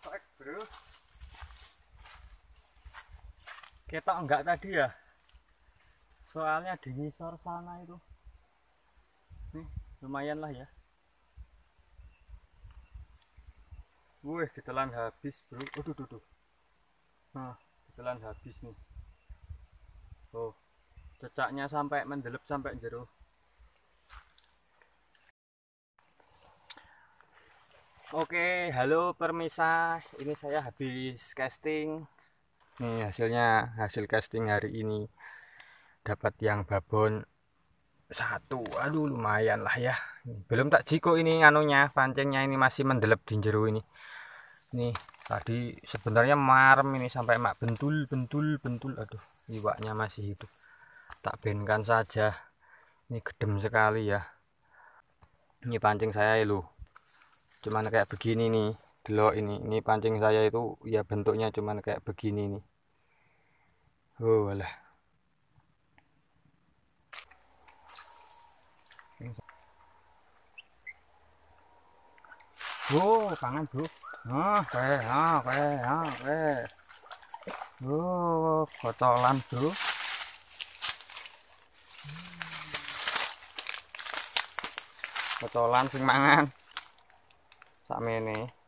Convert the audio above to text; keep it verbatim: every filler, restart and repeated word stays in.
Baik, bro. Ketok enggak tadi ya? Soalnya di ngisor sana itu. Nih, lumayan lah ya. Wih, ditelan habis, bro. Aduh, duh, duh. Nah, ditelan habis nih. Oh, cecaknya sampai mendelep sampai jero. Oke, halo permisa. Ini saya habis casting. Nih hasilnya, hasil casting hari ini. Dapat yang babon satu. Aduh, lumayan lah ya. Belum tak jiko ini anunya, pancingnya ini masih mendelep di jero ini. Nih, tadi sebenarnya marem ini sampai mak bentul, bentul, bentul. Aduh, iwaknya masih hidup. Tak benkan saja. Ini gedem sekali ya. Ini pancing saya ya, loh. Cuman kayak begini nih. Delok ini, ini pancing saya itu ya bentuknya cuman kayak begini nih. Oh, alah. Oh, pangan, bro. Ah, kayak, ah, kayak, ah, kayak. Oh, kotolan, bro. Kotolan sing mangan. Sakmene.